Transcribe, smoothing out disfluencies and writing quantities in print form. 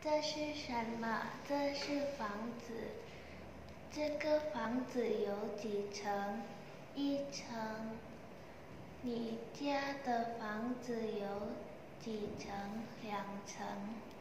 这是什么？这是房子。这个房子有几层？1层。你家的房子有几层？2层。